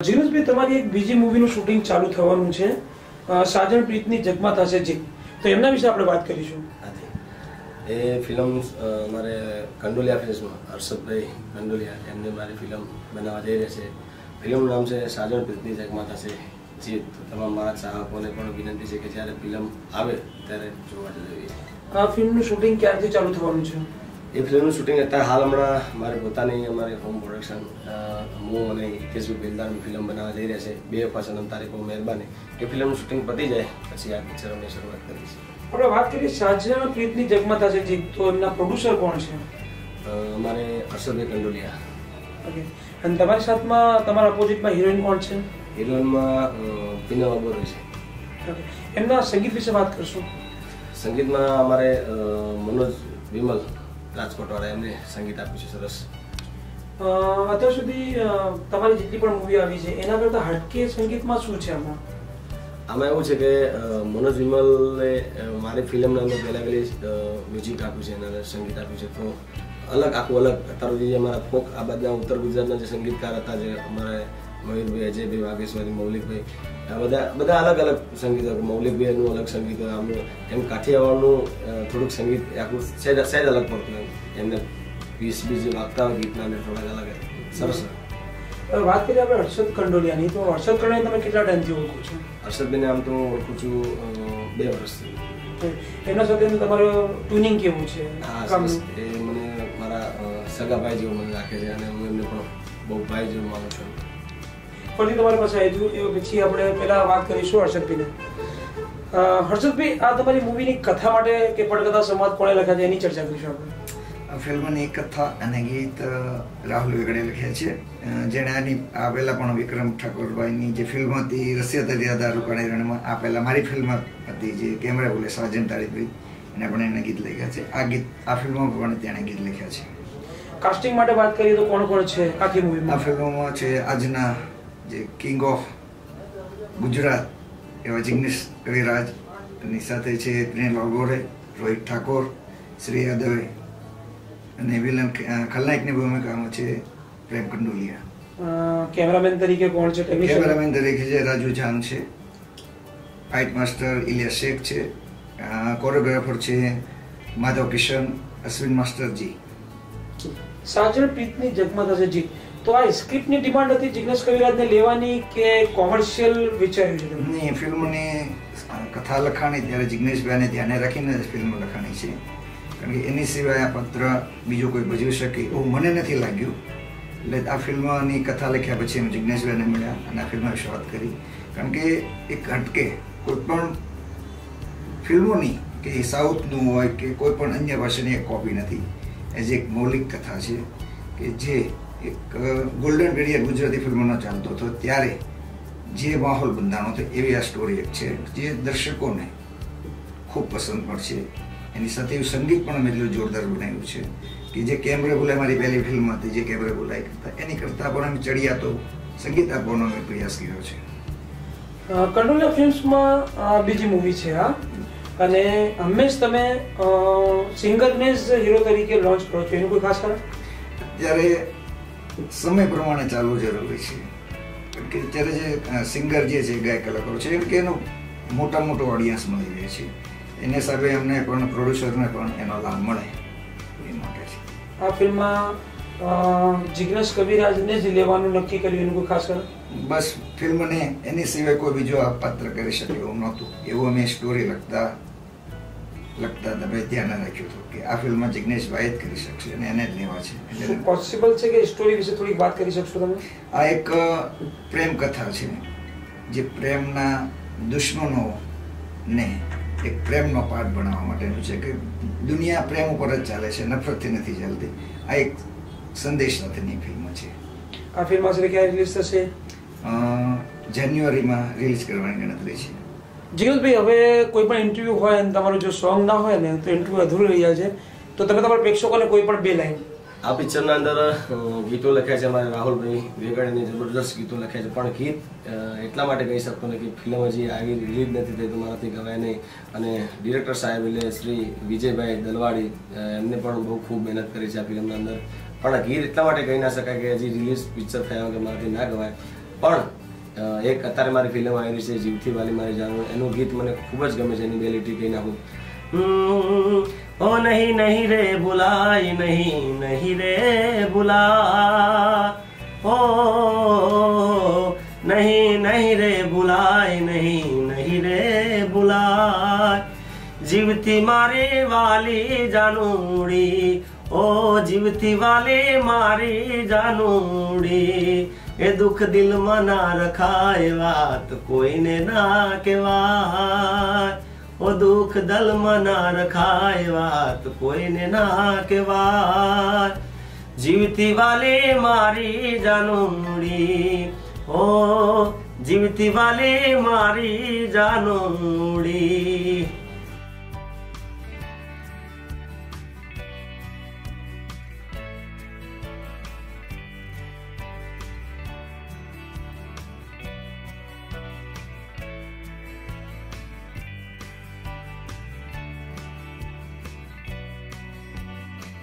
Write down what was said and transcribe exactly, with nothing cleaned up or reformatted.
જીગ્નેશભાઈ, તમારી એક બીજી મૂવીનું શૂટિંગ ચાલુ થવાનું છે, સાજણ પ્રીતની જગમાં થશે જી, તો એમના વિશે આપણે વાત કરીશું. એ ફિલ્મ મારે કંડોલિયા ફિલ્મ્સમાં હર્ષદભાઈ કંડોલિયા એમને મારી ફિલ્મ બનાવવા જઈ રહી છે. ફિલ્મનું નામ છે સાજણ પ્રીતની જગમાં થશે જી. તમામ મારા ચાહકોને પણ વિનંતી છે કે જ્યારે ફિલ્મ આવે ત્યારે જોવા જઈએ. આ ફિલ્મનું શૂટિંગ ક્યારથી ચાલુ થવાનું છે? એ ફિલ્મનું શૂટિંગ અત્યારે હાલ હમણાં મારી પોતાની અમારી હોમ પ્રોડક્શન હું અને હિતેશભાઈ બેલદારની ફિલ્મ બનાવવા જઈ રહ્યા છે. બે પસંદ તારીખો મહેરબાની એ ફિલ્મનું શૂટિંગ પતી જાય પછી આ પિક્ચરોની શરૂઆત કરીશ. આપણે વાત કરીએ સાજણ પ્રીતની જગમાં થશે જી, તો એમના પ્રોડ્યુસર કોણ છે? અમારે હર્ષદભાઈ કંડોલિયા. ઓકે, અને તમારી સાથમાં તમારા ઓપોઝિટમાં હિરોઈન કોણ છે? હિરોઈનમાં પીનમ અબોરો છે. ઓકે, એમના સંગીત વિશે વાત કરશું. સંગીતમાં અમારે મનોજ વિમલ રાજકોટવાળા એમને સંગીત આપ્યું છે. સરસ. અત્યાર સુધી તમારી જેટલી પણ મૂવી આવી છે એના કરતાં હટકે સંગીતમાં શું છે આમાં? આમાં એવું છે કે મનોજ વિમલે મારી ફિલ્મના અંદર પહેલાં પહેલી મ્યુઝિક આપ્યું છે, એના સંગીત આપ્યું છે. તો અલગ આખું અલગ અત્યાર સુધી અમારા ફોક આ બાજુના ઉત્તર ગુજરાતના જે સંગીતકાર હતા, જે અમારે મયુરભાઈ, અજયભાઈ વાઘેશ્વરી, મૌલિકભાઈ, આ બધા બધા અલગ અલગ સંગીત. મૌલિકભાઈનું અલગ સંગીત હોય, આમનું એમ કાઠિયાવાડનું થોડુંક સંગીત આખું સહેજ સહેજ અલગ પડતું એમ. એમને વીસ બીજ વાગતા હોય ગીતના અંદર થોડાક અલગ. સરસ. વાત કરીએ આપણે હર્ષદ કંડોલિયાની, તો હર્ષદ કંડોલિયા તમે કેટલા ટાઈમથી ઓળખો છો? હર્ષદભાઈને આમ તો ઓળખું છું બે વર્ષથી. એમના સાથે તમારું ટ્યુનિંગ કેવું છે? હા, એ મને મારા સગા ભાઈ જેવું મને રાખે છે અને હું એમને પણ બહુ ભાઈ જેવું માનું છું. ફરી તમારી પાસે આવ્યું એ પછી આપણે પહેલા વાત કરીશું હર્ષદભાઈને. હર્ષદભાઈ, આ તમારી મૂવીની કથા માટે કે પટકથા સંવાદ કોણે લખ્યા છે એની ચર્ચા કરીશું આપણે. આ ફિલ્મની કથા અને ગીત રાહુલ વેગડે લખ્યા છે, જેણે આની આ પહેલાં પણ વિક્રમ ઠાકોરભાઈની જે ફિલ્મ હતી રસિયા દરિયા દારૂ કાળે રણમાં, આ પહેલાં મારી ફિલ્મ હતી જે કેમેરા બોલે સાજન તારી પ્રીત, એને પણ એને ગીત લખ્યા છે. આ ગીત આ ફિલ્મમાં પણ તેણે ગીત લખ્યા છે. કાસ્ટિંગ માટે વાત કરીએ તો કોણ કોણ છે આખી મૂવીમાં? આ ફિલ્મોમાં છે આજના જે કિંગ ઓફ ગુજરાત એવા જિગ્નેશ કવિરાજ, એની સાથે છે પ્રેમલાલ ગોરે, રોહિત ઠાકોર, શ્રેયા દવે, અને વિલન ખલનાયકની ભૂમિકામાં છે પ્રેમ કંડોલિયા. કેમેરામેન તરીકે કોણ છે? કેમેરામેન તરીકે છે રાજુ જાન છે, ફાઇટ માસ્ટર ઇલિયાસ શેખ છે, કોરિયોગ્રાફર છે માધવ કિશન, અશ્વિન માસ્ટરજી. સાજણ પ્રીતની જગમાં થશે જી, તો આ સ્ક્રિપ્ટની ડિમાન્ડ હતી જિગ્નેશ કવિરાજને લેવાની કે કોમર્શિયલ વિચાર્યું છે? નહીં, ફિલ્મની કથા લખાણી ત્યારે જિગ્નેશભાઈને ધ્યાને રાખીને જ ફિલ્મ લખાણી છે, કારણ કે એની સિવાય આ પાત્ર બીજો કોઈ ભજવી શકે એવું મને નથી લાગ્યું. એટલે આ ફિલ્મની કથા લખ્યા પછી અમે જિગ્નેશભાઈને મળ્યા અને આ ફિલ્મ વિશે વાત કરી, કારણ કે એક હટકે કોઈ પણ ફિલ્મોની કે સાઉથનું હોય કે કોઈ પણ અન્ય ભાષાની એક કોપી નથી. એ જે એક મૌલિક કથા છે કે જે એક ગોલ્ડન પીરિયડ ગુજરાતી ફિલ્મોનો ચાલતો હતો ત્યારે જે માહોલ બંધાણો હતો એવી આ સ્ટોરી એક છે, જે દર્શકોને ખૂબ પસંદ પડશે. એની સાથે એવું સંગીત પણ અમે એટલું જોરદાર બનાવ્યું છે કે જે કેમરે બોલાય મારી પહેલી ફિલ્મ હતી, જે કેમરે બોલાય કરતા એની કરતાં પણ અમે ચડિયાતો સંગીત આપવાનો અમે પ્રયાસ કર્યો છે. કંડોલિયા ફિલ્મ્સમાં બીજી મૂવી છે આ, અને હંમેશ તમે સિંગરને જ હીરો તરીકે લોન્ચ કરો છો, એનું કોઈ ખાસ કારણ? ત્યારે સમય પ્રમાણે ચાલવું જરૂરી છે, કારણ કે અત્યારે જે સિંગર જે છે ગાયક કલાકારો છે કે એનો મોટા મોટો ઓડિયન્સ મળી રહે છે, એને હિસાબે અમને પણ પ્રોડ્યુસરને પણ એનો લાભ મળે એ માટે છે. આ ફિલ્મમાં જિગ્નેશ કવિરાજને જ લેવાનું નક્કી કર્યું, એનું કોઈ ખાસ કારણ? બસ ફિલ્મને એની સિવાય કોઈ બીજો આ પાત્ર કરી શકે એવું નહોતું, એવું અમે સ્ટોરી લખતા લખતા તમે ધ્યાન રાખ્યું હતું કે આ ફિલ્મમાં જિગ્નેશભાઈ જ કરી શકશે અને એને જ લેવા છે. શું પોસિબલ છે કે સ્ટોરી વિશે થોડીક વાત કરી શકશો તમે? આ એક પ્રેમ કથા છે, જે પ્રેમના દુશ્મનો ને એક પ્રેમનો પાઠ બનાવવા માટેનું છે કે દુનિયા પ્રેમ ઉપર જ ચાલે છે, નફરતથી નથી ચાલતી. આ એક સંદેશ સાથેની ફિલ્મ છે. આ ફિલ્મ આશરે ક્યારે રિલીઝ થશે? જાન્યુઆરીમાં રિલીઝ કરવાની ગણતરી છે. જિગ્નેશભાઈ, હવે કોઈ પણ ઇન્ટરવ્યુ હોય અને તમારું જો સોંગ ના હોય ને તો ઇન્ટરવ્યુ અધૂરું રહી જાય છે, તો તમે તમારા પ્રેક્ષકોને કોઈ પણ બે લાઈન. આ પિક્ચરના અંદર ગીતો લખ્યા છે અમારે રાહુલભાઈ વેગડની, જબરદસ્ત ગીતો લખ્યા છે, પણ ગીત એટલા માટે કહી શકતો નથી કે ફિલ્મ હજી આવી રિલીઝ નથી થઈ તો મારાથી ગવાય નહીં. અને ડિરેક્ટર સાહેબ એટલે શ્રી વિજયભાઈ દલવાડી, એમને પણ બહુ ખૂબ મહેનત કરી છે આ ફિલ્મના અંદર, પણ ગીત એટલા માટે કહી ના શકાય કે હજી રિલીઝ પિક્ચર થયા વગર મારાથી ના ગવાય. પણ એક અત્યારે મારી ફિલ્મ આવી રહી છે જીવથી વાલી મારી જાણવું, એનું ગીત મને ખૂબ જ ગમે છે. એની બે લીટી કહી નાખું. ઓ નહીં નહીં રે ભુલાય નહીં નહીં રે ભુલા, ઓ નહીં નહીં રે ભુલાય નહીં નહીં રે ભુલાય, જીવતી મારી વાલી જાનુડી, ઓ જીવતી વાલી મારી જાનુડી, એ દુઃખ દિલમાં ના રખાય વાત કોઈને ના કહેવાય, ઓ દુઃખ દલમાં ના રખાય વાત કોઈને ના કહેવાય, જીવતી વાલી મારી જાનુડી, ઓ જીવતી વાલી મારી જાનુડી.